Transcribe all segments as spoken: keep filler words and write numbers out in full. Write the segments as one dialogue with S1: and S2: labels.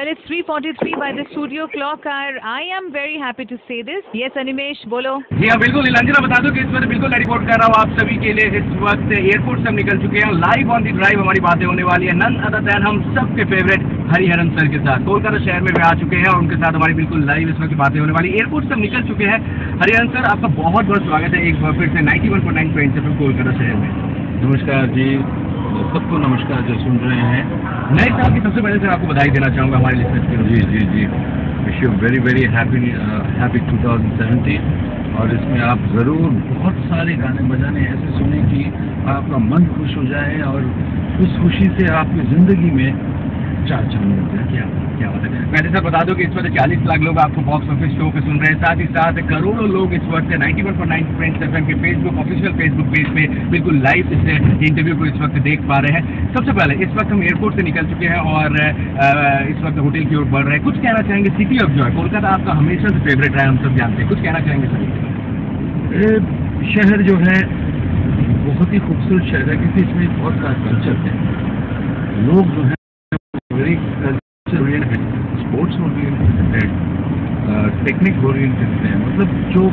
S1: Well, it's three forty-three by the studio clock and I am very happy to say this. Yes, Animesh, बोलो।
S2: जी हाँ बिल्कुल नीलांजना, बता दो कि इस वक्त बिल्कुल रिपोर्ट कर रहा हूँ आप सभी के लिए। इस वक्त एयरपोर्ट से हम निकल चुके हैं, लाइव ऑन दी ड्राइव हमारी बातें होने वाली है नन अदर देन हम सबके फेवरेट हरिहरन सर के साथ। कोलकाता शहर में वे आ चुके हैं और उनके साथ हमारी बिल्कुल लाइव इस वक्त बातें होने वाली। एयरपोर्ट से हम निकल चुके हैं। हरिहरन सर, आपका बहुत बहुत स्वागत है एक बार फिर से ninety one point nine train से कोलकाता शहर में।
S3: नमस्कार जी, सबको नमस्कार जो सुन रहे हैं।
S2: नए साल की सबसे पहले सर आपको बधाई देना चाहूँगा हमारे लिसनर्स के लिए।
S3: जी जी जी wish you very very happy happy two thousand seventeen. और इसमें आप ज़रूर बहुत सारे गाने बजाने ऐसे सुने कि आपका मन खुश हो जाए और उस खुशी से आपकी ज़िंदगी में चार चांद मिल जाए।
S2: क्या क्या बात है। वैसे सर बता दो कि इस वक्त चालीस लाख लोग आपको बॉक्स ऑफिस शो पे सुन रहे हैं, साथ ही साथ करोड़ों लोग इस वक्त ninety one point nine friends FM के फेसबुक ऑफिशियल फेसबुक पेज पे बिल्कुल लाइव इस इंटरव्यू को इस वक्त देख पा रहे हैं। सबसे पहले इस वक्त हम एयरपोर्ट से निकल चुके हैं और इस वक्त होटल की ओर बढ़ रहे हैं। कुछ कहना चाहेंगे? सिटी ऑफ जॉय कोलकाता आपका हमेशा से फेवरेट रहा है, हम सब जानते हैं। कुछ कहना चाहेंगे सर?
S3: शहर जो है बहुत ही खूबसूरत शहर है क्योंकि इसमें बहुत सारा कल्चर है। लोग जो है वेरी कल्चर ओरिएंटेड है, स्पोर्ट्स ओरिएंटेड है, टेक्निक ओरिएंटेड है। मतलब जो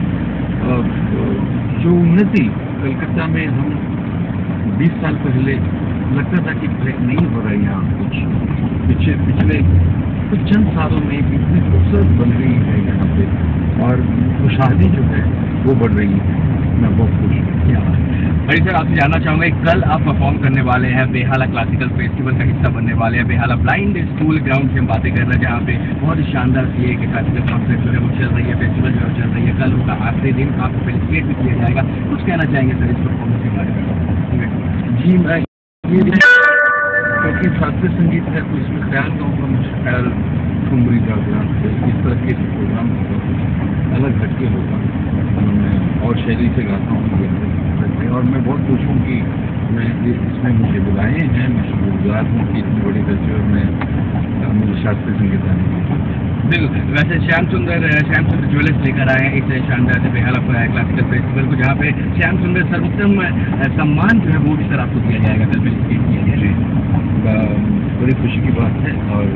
S3: जो उन्नति कलकत्ता में हम बीस साल पहले लगता था कि नहीं हो रहा है यहाँ कुछ, पिछले पिछले कुछ चंद सालों में इतनी खूबसूरत बन रही है यहाँ पे और खुशहाली जो है वो बढ़ रही है। मैं बहुत खुश हूँ।
S2: क्या अरे सर, आपसे जानना चाहूँगा, कल आप परफॉर्म करने वाले हैं बेहाला क्लासिकल फेस्टिवल का हिस्सा बनने वाले हैं। बेहाला ब्लाइंड स्कूल ग्राउंड से हम बातें कर रहे हैं, जहाँ पे बहुत ही शानदार सी एक क्लासिकल कॉन्सर्ट जो है वो चल रही है, फेस्टिवल जो है चल रही है। कल होगा आखिरी दिन, आपको फेलिसिटेट भी किया जाएगा। कुछ कहना चाहेंगे सर इस परफॉर्मेंस के बारे में?
S3: जी मैं ये क्योंकि शास्त्रीय संगीत है तो इसमें ख्याल गाँव का मुझे ख्याल ठुमरी का प्रोग्राम इस तरह के प्रोग्राम होगा, अलग हटके होगा। मैं और शैली से गाता हूँ और मैं बहुत खुश हूँ कि मैं इसमें मुझे बुलाए हैं। मैं शुक्रगुजार हूँ कि इतनी बड़ी फेस्टिवल में मुझे शास्त्रीय संगीत आने की।
S2: बिल्कुल। वैसे श्याम सुंदर श्याम सुंदर ज्वेलर्स लेकर आए हैं इस शानदार बेहाला क्लासिकल फेस्टिवल को, जहाँ पे श्याम सुंदर सर्वोत्तम सम्मान जो है वो भी सर आपको दिया जाएगा, कल फेलिसिटेट किया जाएगा।
S3: बड़ी खुशी की बात है और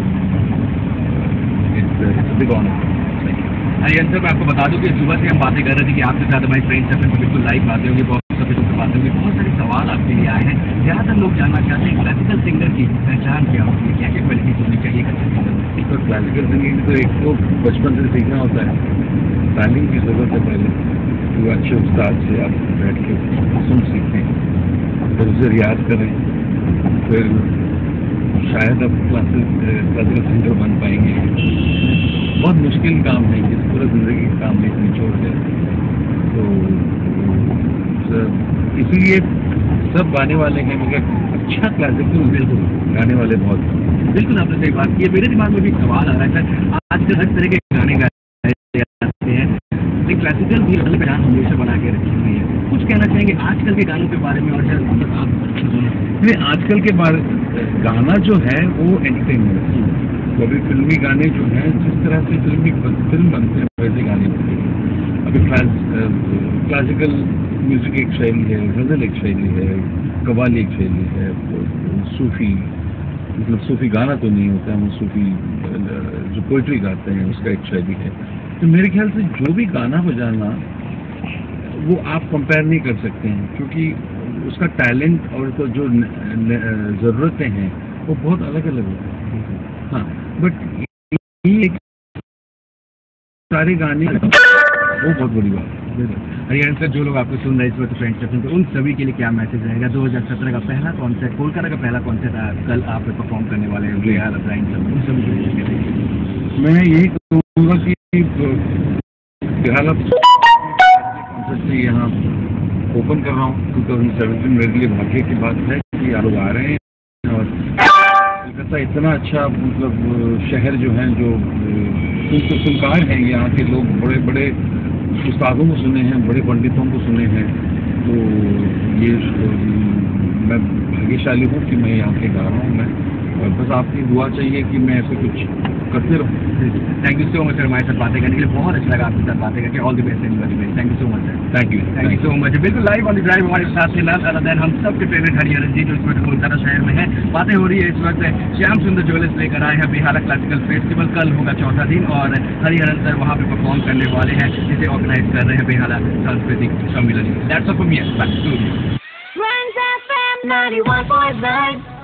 S3: बिग ऑनर।
S2: हरिहरन सर, मैं आपको बता दूं कि सुबह से हम बातें कर रहे थे कि आपके साथ हमारी फ्रेंड्स एफएम पर बिल्कुल लाइव बातें होंगी, बहुत सभी से बातें होंगी। बहुत सारे सवाल आपके लिए आए हैं। ज़्यादातर लोग जानना चाहते हैं क्लासिकल सिंगर की पहचान क्या होती है, क्या क्या क्वालिटीज होनी चाहिए एक
S3: तो क्लासिकल सिंगिंग तो एक तो बचपन से सीखना होता है, तालीम की जरूरत है पहले। तो अच्छे उस्ताद से आप बैठ के सुन सीखें, फिर उसे रियाज करें, फिर शायद अब क्लासिकल सिंगर बन पाएंगे। बहुत मुश्किल काम है, इस पूरा जिंदगी का काम एक निचोड़ है। तो इसीलिए सब गाने वाले हैं मगर अच्छा क्लासिकल बिल्कुल गाने वाले बहुत।
S2: बिल्कुल आपने सही बात की है। मेरे दिमाग में भी सवाल आ रहा है सर, आजकल हर तरह के गाने गाए जाते हैं, लेकिन क्लासिकल भी अलग पहचान हमेशा बना के रखी हुई है। कुछ कहना चाहेंगे आजकल के गानों के बारे में? और सर आप
S3: आजकल के बारे गाना जो है वो एंटरटेनमेंट है। अभी फिल्मी गाने जो हैं जिस तरह से फिल्मी फिल्म बनते हैं वैसे गाने बनते हैं। अभी क्लास क्लासिकल म्यूजिक एक शैली है, गज़ल एक शैली है, कव्वाली एक शैली है, सूफी मतलब सूफी गाना तो नहीं होता है, वो सूफी जो पोइट्री गाते हैं उसका एक शैली है। तो मेरे ख्याल से जो भी गाना बजाना वो आप कंपेयर नहीं कर सकते हैं क्योंकि उसका टैलेंट और तो जो ज़रूरतें हैं वो बहुत अलग अलग होते हैं। हाँ, बट ये सारे गाने वो बहुत बड़ी बात है।
S2: हरिहरन सर, जो लोग आपको सुन रहे हैं इस वक्त फ्रेंड्स एफएम पे, उन सभी के लिए क्या मैसेज रहेगा? दो हज़ार सत्रह का पहला कॉन्सर्ट, कोलकाता का पहला कॉन्सर्ट कल आप परफॉर्म करने वाले हैं बेहाला ब्लाइंड सब, उन सभी के लिए
S3: मैं यही कहूँगा कि बेहाला कॉन्सर्ट से यहाँ ओपन कर रहा हूँ टू थाउजेंड सेवेंटीन। मेरे लिए भाग्य की बात है कि आप लोग आ रहे हैं और कलकत्ता इतना अच्छा मतलब शहर जो है जो सुनकार है, यहाँ के लोग बड़े बड़े उस्तादों को सुने हैं, बड़े पंडितों को सुने हैं। तो ये मैं भाग्यशाली हूँ कि मैं यहाँ के गा रहा हूँ। मैं और बस आपकी दुआ चाहिए कि मैं ऐसे कुछ करते रहूँ।
S2: Thank you so much sir हमारे साथ बातें करने के लिए, बहुत अच्छा लगा आपके साथ बातें करके। All the best in thank you so much sir.
S3: Thank you
S2: thank you so much. बिल्कुल लाइव ऑन द ड्राइव हमारे साथ थे नन अदर देन हम सबके फेवरेट हरिहरन जी, जो इस वक्त कोलकाता शहर में है। बातें हो रही है इस वक्त श्याम सुंदर ज्वेलर्स लेकर आए हैं बेहाला क्लासिकल फेस्टिवल। कल होगा चौथा दिन और हरिहरन सर वहाँ पे परफॉर्म करने वाले हैं, जिसे ऑर्गेनाइज कर रहे हैं बेहाला सांस्कृतिक सम्मेलन। That's all from me, back to you.
S4: Friends F M ninety-one point nine